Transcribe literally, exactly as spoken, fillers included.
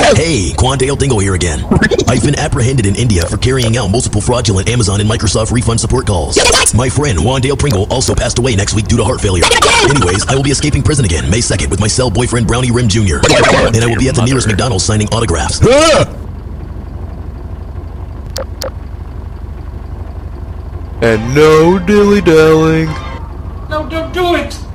Hey, Quan Dingle here again. I've been apprehended in India for carrying out multiple fraudulent Amazon and Microsoft refund support calls. My friend Wandale Pringle also passed away next week due to heart failure. Anyways, I will be escaping prison again May second with my cell boyfriend Brownie Rim Junior And I will be at the nearest McDonald's signing autographs. And no dilly-dallying. No, don't do it!